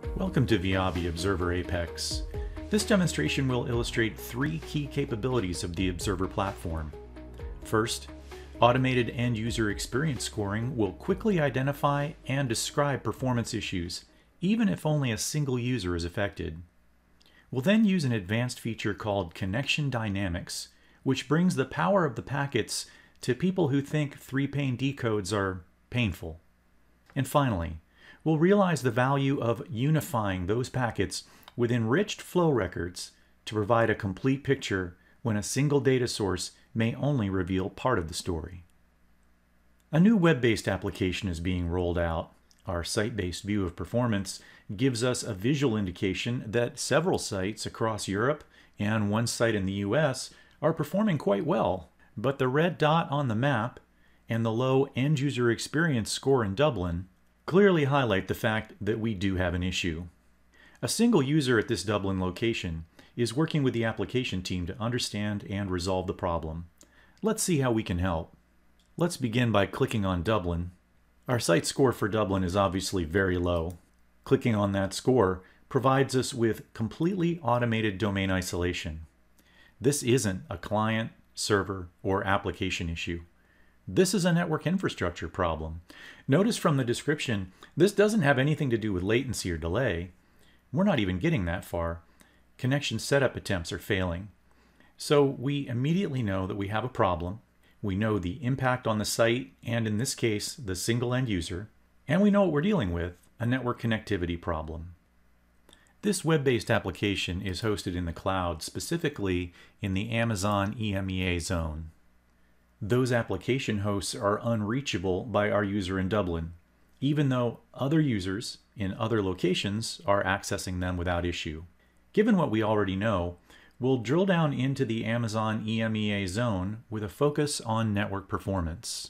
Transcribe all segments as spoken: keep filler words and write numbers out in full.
Welcome to Viavi Observer Apex. This demonstration will illustrate three key capabilities of the Observer platform. First, automated end-user experience scoring will quickly identify and describe performance issues, even if only a single user is affected. We'll then use an advanced feature called connection dynamics, which brings the power of the packets to people who think three-pane decodes are painful. And finally, we'll realize the value of unifying those packets with enriched flow records to provide a complete picture when a single data source may only reveal part of the story. A new web-based application is being rolled out. Our site-based view of performance gives us a visual indication that several sites across Europe and one site in the U S are performing quite well, but the red dot on the map and the low end-user experience score in Dublin clearly highlight the fact that we do have an issue. A single user at this Dublin location is working with the application team to understand and resolve the problem. Let's see how we can help. Let's begin by clicking on Dublin. Our site score for Dublin is obviously very low. Clicking on that score provides us with completely automated domain isolation. This isn't a client, server, or application issue. This is a network infrastructure problem. Notice from the description, this doesn't have anything to do with latency or delay. We're not even getting that far. Connection setup attempts are failing. So we immediately know that we have a problem. We know the impact on the site, and in this case, the single end user. And we know what we're dealing with, a network connectivity problem. This web-based application is hosted in the cloud, specifically in the Amazon E M E A zone. Those application hosts are unreachable by our user in Dublin, even though other users in other locations are accessing them without issue. Given what we already know, we'll drill down into the Amazon E M E A zone with a focus on network performance.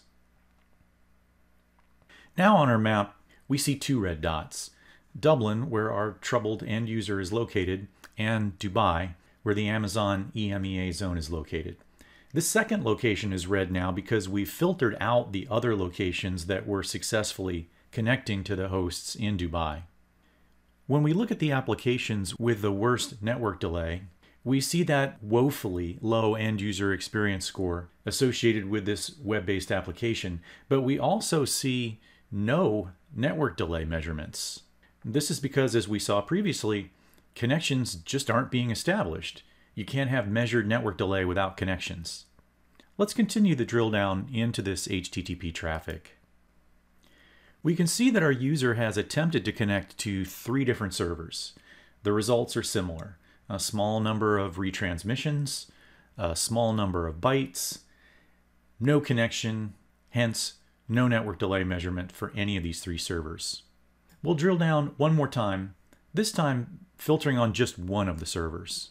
Now on our map, we see two red dots. Dublin, where our troubled end user is located, and Dubai, where the Amazon E M E A zone is located. This second location is red now because we've filtered out the other locations that were successfully connecting to the hosts in Dubai. When we look at the applications with the worst network delay, we see that woefully low end user experience score associated with this web-based application, but we also see no network delay measurements. This is because, as we saw previously, connections just aren't being established. You can't have measured network delay without connections. Let's continue the drill down into this H T T P traffic. We can see that our user has attempted to connect to three different servers. The results are similar. A small number of retransmissions, a small number of bytes, no connection, hence no network delay measurement for any of these three servers. We'll drill down one more time, this time filtering on just one of the servers.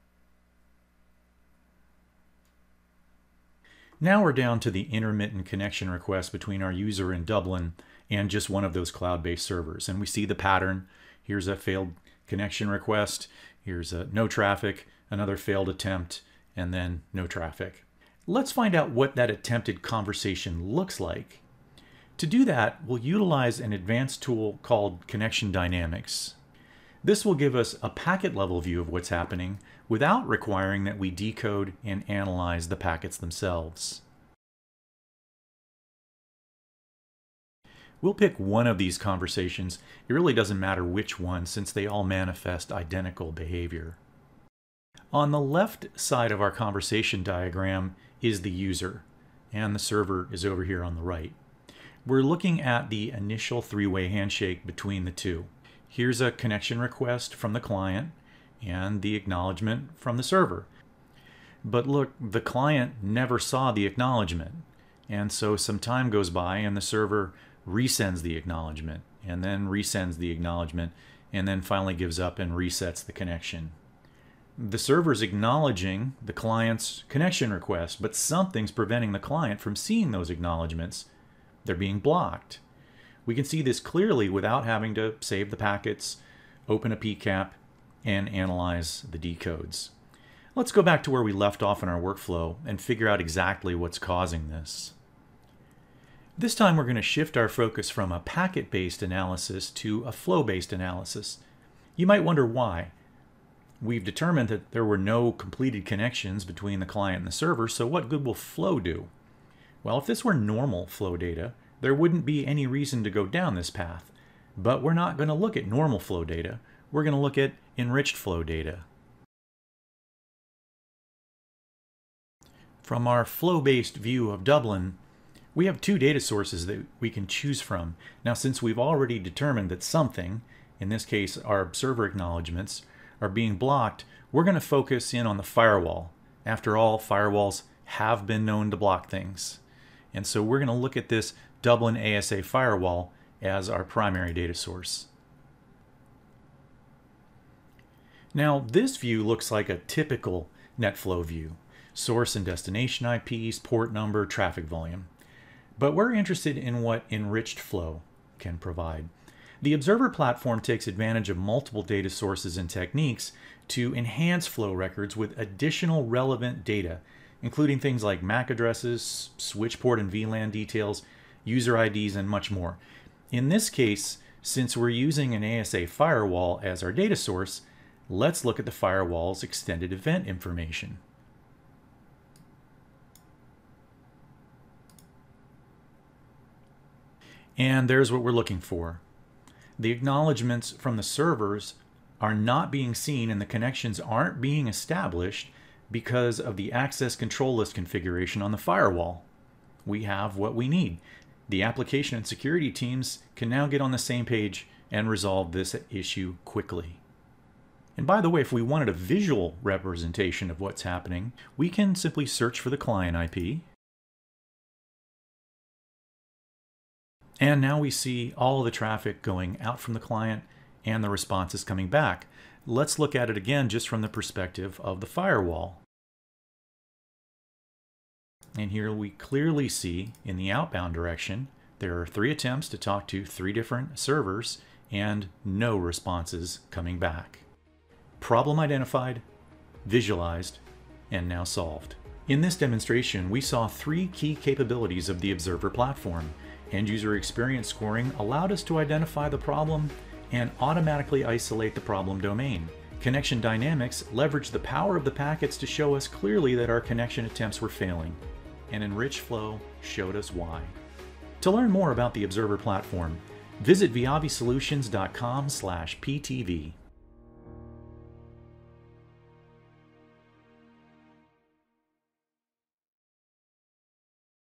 Now we're down to the intermittent connection request between our user in Dublin and just one of those cloud-based servers. And we see the pattern. Here's a failed connection request. Here's a no traffic, another failed attempt, and then no traffic. Let's find out what that attempted conversation looks like. To do that, we'll utilize an advanced tool called connection dynamics. This will give us a packet-level view of what's happening without requiring that we decode and analyze the packets themselves. We'll pick one of these conversations. It really doesn't matter which one, since they all manifest identical behavior. On the left side of our conversation diagram is the user, and the server is over here on the right. We're looking at the initial three-way handshake between the two. Here's a connection request from the client and the acknowledgement from the server. But look, the client never saw the acknowledgement, and so some time goes by and the server resends the acknowledgement, and then resends the acknowledgement, and then finally gives up and resets the connection. The server's acknowledging the client's connection request, but something's preventing the client from seeing those acknowledgements. They're being blocked. We can see this clearly without having to save the packets, open a P CAP, and analyze the decodes. Let's go back to where we left off in our workflow and figure out exactly what's causing this. This time we're going to shift our focus from a packet-based analysis to a flow-based analysis. You might wonder why. We've determined that there were no completed connections between the client and the server, so what good will flow do? Well, if this were normal flow data, there wouldn't be any reason to go down this path. But we're not going to look at normal flow data. We're going to look at enriched flow data. From our flow-based view of Dublin, we have two data sources that we can choose from. Now, since we've already determined that something, in this case our observer acknowledgements, are being blocked, we're going to focus in on the firewall. After all, firewalls have been known to block things. And so we're going to look at this Dublin A S A firewall as our primary data source. Now, this view looks like a typical NetFlow view. Source and destination I Ps, port number, traffic volume. But we're interested in what enriched flow can provide. The Observer platform takes advantage of multiple data sources and techniques to enhance flow records with additional relevant data, including things like M A C addresses, switch port and V LAN details, user I Ds, and much more. In this case, since we're using an A S A firewall as our data source, let's look at the firewall's extended event information. And there's what we're looking for. The acknowledgements from the servers are not being seen and the connections aren't being established because of the access control list configuration on the firewall. We have what we need. The application and security teams can now get on the same page and resolve this issue quickly. And by the way, if we wanted a visual representation of what's happening, we can simply search for the client I P. And now we see all the traffic going out from the client and the responses coming back. Let's look at it again just from the perspective of the firewall. And here we clearly see in the outbound direction, there are three attempts to talk to three different servers and no responses coming back. Problem identified, visualized, and now solved. In this demonstration, we saw three key capabilities of the Observer platform. End-user experience scoring allowed us to identify the problem and automatically isolate the problem domain. Connection dynamics leveraged the power of the packets to show us clearly that our connection attempts were failing. And enriched flow showed us why. To learn more about the Observer platform, visit viavi solutions dot com slash P T V.